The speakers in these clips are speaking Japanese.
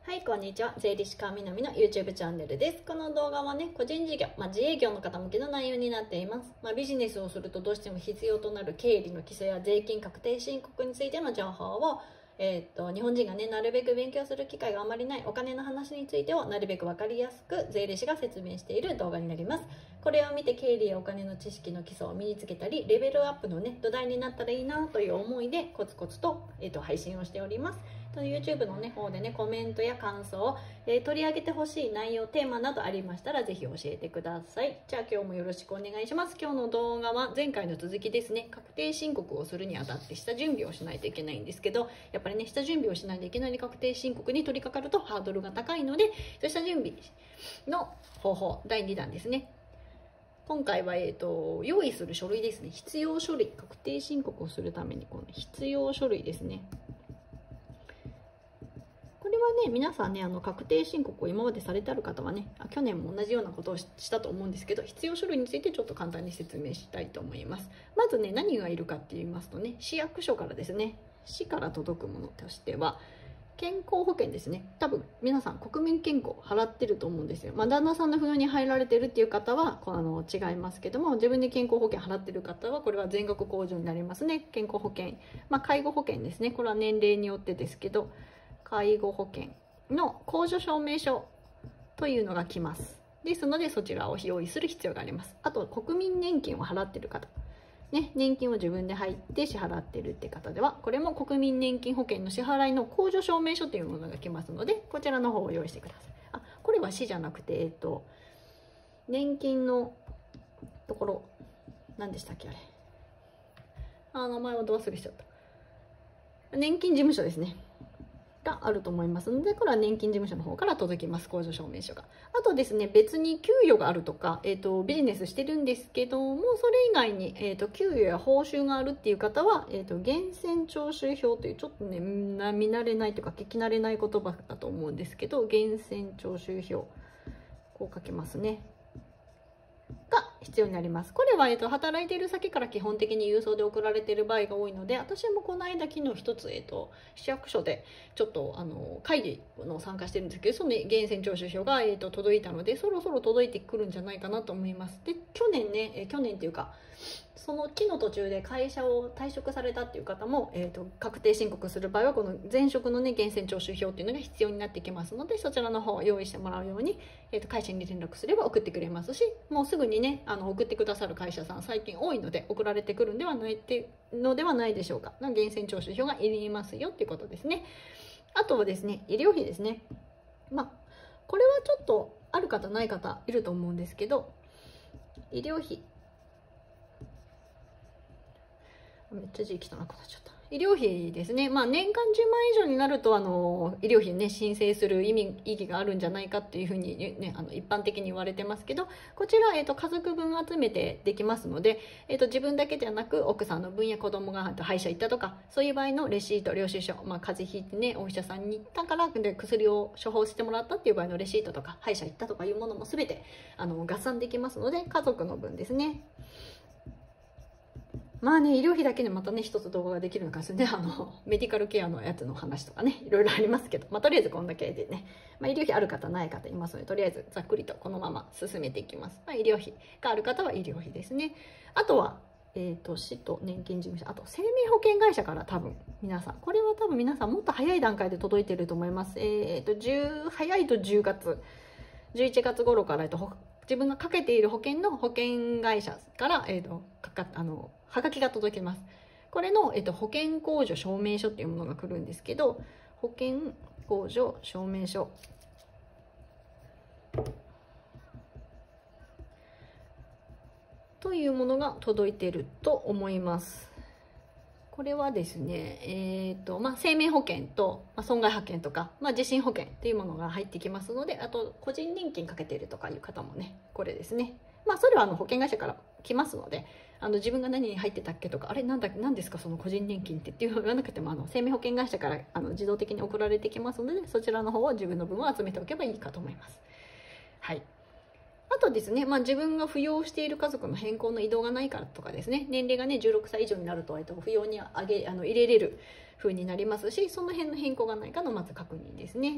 はい、こんにちは。税理士川みなみの YouTube チャンネルです。この動画はね、個人事業、自営業の方向けの内容になっています。ビジネスをするとどうしても必要となる経理の基礎や税金確定申告についての情報を、日本人がね、なるべく勉強する機会があまりないお金の話についてをなるべく分かりやすく税理士が説明している動画になります。これを見て経理やお金の知識の基礎を身につけたり、レベルアップのね、土台になったらいいなという思いでコツコツと、配信をしております。YouTube の、方でね、コメントや感想を、取り上げてほしい内容、テーマなどありましたらぜひ教えてください。じゃあ今日もよろしくお願いします。今日の動画は前回の続きですね。確定申告をするにあたって下準備をしないといけないんですけど、やっぱりね、下準備をしないといけない確定申告に取り掛かるとハードルが高いので、下準備の方法第2弾ですね。今回は、用意する書類ですね。必要書類、確定申告をするためにこの必要書類ですね。これはね、皆さんね、確定申告を今までされてある方はね、去年も同じようなことをしたと思うんですけど、必要書類についてちょっと簡単に説明したいと思います。まずね、何がいるかって言いますとね、市役所からですね、市から届くものとしては、健康保険ですね。多分皆さん国民健康払ってると思うんですよ。旦那さんの扶養に入られてるっていう方は違いますけども、自分で健康保険払ってる方はこれは全額控除になりますね。健康保険、介護保険ですね。これは年齢によってですけど、介護保険の控除証明書というのが来ます。ですのでそちらを用意する必要があります。あと国民年金を払ってる方。ね、年金を自分で入って支払ってるって方では、これも国民年金保険の支払いの控除証明書というものが来ますので、こちらの方を用意してください。これは市じゃなくて、年金のところ、何でしたっけあれ。名前をど忘れしちゃった。年金事務所ですね。があると思いますので、これは年金事務所の方から届きます、控除証明書が。あとですね、別に給与があるとか、ビジネスしてるんですけども、それ以外に、給与や報酬があるっていう方は、源泉徴収票という、ちょっとね、見慣れないというか、聞き慣れない言葉だと思うんですけど、源泉徴収票、こう書けますね。が必要になります。これは、働いている先から基本的に郵送で送られている場合が多いので、私もこの間昨日一つ、市役所でちょっと会議の参加してるんですけど、その源泉徴収票が、届いたので、そろそろ届いてくるんじゃないかなと思います。で、去年っていうか、その期の途中で会社を退職されたっていう方も、確定申告する場合はこの前職のね源泉徴収票っていうのが必要になってきますので、そちらの方を用意してもらうように、会社に連絡すれば送ってくれますし、もうすぐにね送ってくださる会社さん最近多いので送られてくるんではないってのではないでしょうか。源泉徴収票がいりますよっていうことですね。あとはですね、医療費ですね。これはちょっとある方ない方いると思うんですけど、医療費めっちゃ字汚くなっちゃった。医療費ですね。年間10万以上になると医療費ね申請する意義があるんじゃないかっていうふうにね一般的に言われてますけど、こちら家族分集めてできますので、自分だけではなく奥さんの分や子供が歯医者行ったとか、そういう場合のレシート、領収書、風邪ひいてねお医者さんに行ったからで薬を処方してもらったっていう場合のレシートとか、歯医者行ったとかいうものも全て合算できますので、家族の分ですね。医療費だけでまたね一つ動画ができるのかですね。メディカルケアのやつの話とかね、いろいろありますけど、とりあえずこんだけでね、医療費ある方ない方いますので、とりあえずざっくりとこのまま進めていきます。医療費がある方は医療費ですね。あとは市と年金事務所、あと生命保険会社からこれは多分皆さんもっと早い段階で届いてると思います。早いと10月、11月頃から自分がかけている保険の保険会社からはがきが届きます。これの、保険控除証明書っていうものが来るんですけど、保険控除証明書というものが届いていると思います。これはですね、生命保険と、損害保険とか、地震保険っていうものが入ってきますので、あと個人年金かけているとかいう方もね、これですね。それは保険会社から来ますので、自分が何に入ってたっけとか、あれ何ですかその個人年金ってっていうのがなくても、生命保険会社から自動的に送られてきますので、そちらの方を自分の分を集めておけばいいかと思います。はい。あとですね、自分が扶養している家族の変更の移動がないからとかですね、年齢がね16歳以上になると扶養に入れれる風になりますし、その辺の変更がないかのまず確認ですね。あ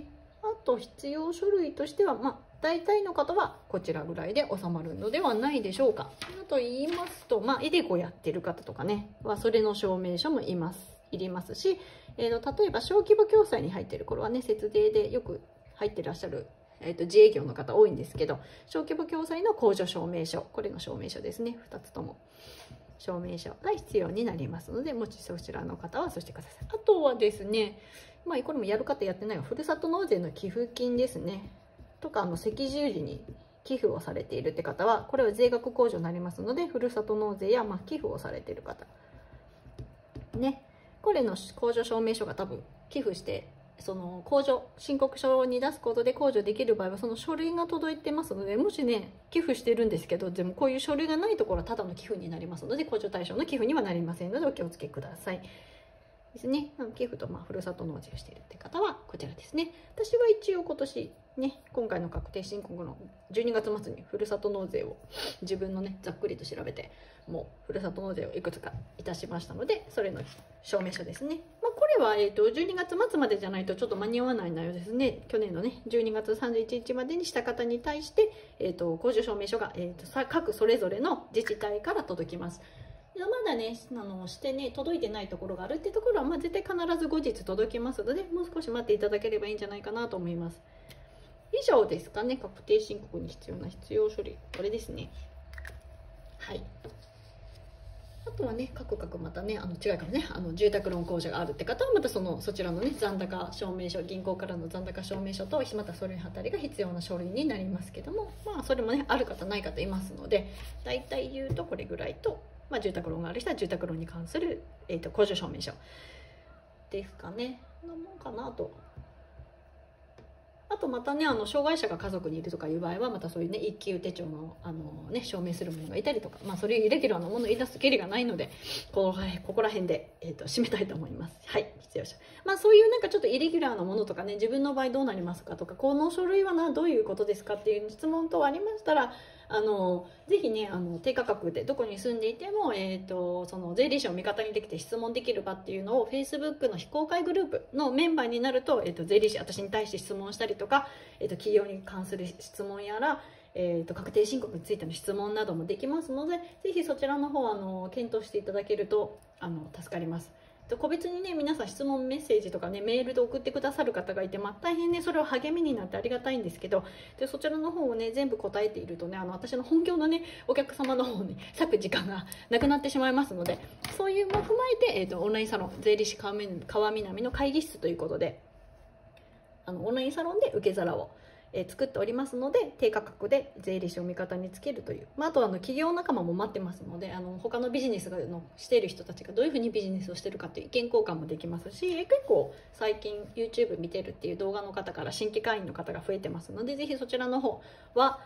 あと必要書類としては、大体の方はこちらぐらいで収まるのではないでしょうか。あと言いますと、イデコやってる方とかねはそれの証明書もいりますし、例えば小規模共済に入ってる頃はね、節税でよく入ってらっしゃる、自営業の方多いんですけど、小規模共済の控除証明書、これの証明書ですね、2つとも証明書が必要になりますので、もしそちらの方はそうしてください。あとはですね、これもやる方やってないわ、ふるさと納税の寄付金ですねとか、赤十字に寄付をされているって方は、これは税額控除になりますので、ふるさと納税や寄付をされている方ね、これの控除証明書が多分寄付してその控除申告書に出すことで控除できる場合はその書類が届いてますので、もしね寄付してるんですけど、でもこういう書類がないところはただの寄付になりますので、控除対象の寄付にはなりませんのでお気をつけくださいですね。寄付とふるさと納税をしているって方はこちらですね。私は一応今年ね、今回の確定申告の12月末にふるさと納税を自分のねざっくりと調べて、もうふるさと納税をいくつかいたしましたので、それの証明書ですね。これは12月末までじゃないとちょっと間に合わない内容ですね。去年のね12月31日までにした方に対して、控除証明書が、各それぞれの自治体から届きます。まだねしてね届いてないところがあるっていうところは、絶対必ず後日届きますので、もう少し待っていただければいいんじゃないかなと思います。以上ですかね。確定申告に必要な必要書類、これですね。はい。あとはね、各またね、違いかもね、住宅ローン控除があるって方は、またそちらのね、残高証明書、銀行からの残高証明書と、またそれあたりが必要な書類になりますけども、それもね、ある方、ない方いますので、大体言うとこれぐらいと、住宅ローンがある人は住宅ローンに関する、控除証明書ですかね。なもんかなと。あとまたね、障害者が家族にいるとかいう場合は、またそういうね、一級手帳の、証明するものがいたりとか、それイレギュラーなものを言い出す権利がないので、ここら辺で、締めたいと思います。はい、必要書。そういうなんかちょっとイレギュラーなものとかね、自分の場合どうなりますかとか、この書類はどういうことですかっていう質問等ありましたら、ぜひね、低価格でどこに住んでいても、その税理士を味方にできて質問できる場っていうのを Facebook の非公開グループのメンバーになると、税理士私に対して質問したりとか、企業に関する質問やら、確定申告についての質問などもできますので、ぜひそちらの方検討していただけると助かります。個別にね、皆さん質問メッセージとかね、メールで送ってくださる方がいて、大変ねそれは励みになってありがたいんですけど、そちらの方をね全部答えているとね、私の本業のねお客様の方に割く時間がなくなってしまいますので、そういうも踏まえて、オンラインサロン税理士川南の会議室ということで、オンラインサロンで受け皿を作っておりますので、低価格で税理士を味方につけるという、あとは企業仲間も待ってますので、他のビジネスしている人たちがどういうふうにビジネスをしているかという意見交換もできますし、結構最近 YouTube 見てるっていう動画の方から新規会員の方が増えてますので、ぜひそちらの方は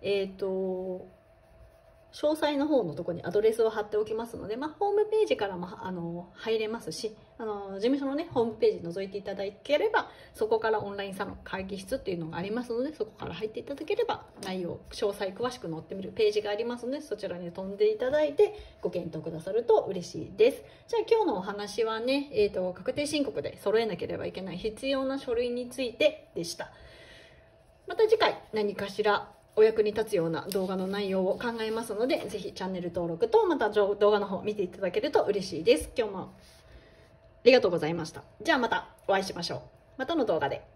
詳細の方のところにアドレスを貼っておきますので、ホームページからも入れますし、事務所のねホームページ覗いていただければ、そこからオンラインサロン会議室っていうのがありますので、そこから入っていただければ内容詳細詳しく載ってみるページがありますので、そちらに飛んでいただいてご検討くださると嬉しいです。じゃあ今日のお話はね、確定申告で揃えなければいけない必要な書類についてでした。また次回何かしらお役に立つような動画の内容を考えますので、ぜひチャンネル登録とまた動画の方見ていただけると嬉しいです。今日もありがとうございました。じゃあまたお会いしましょう。またの動画で。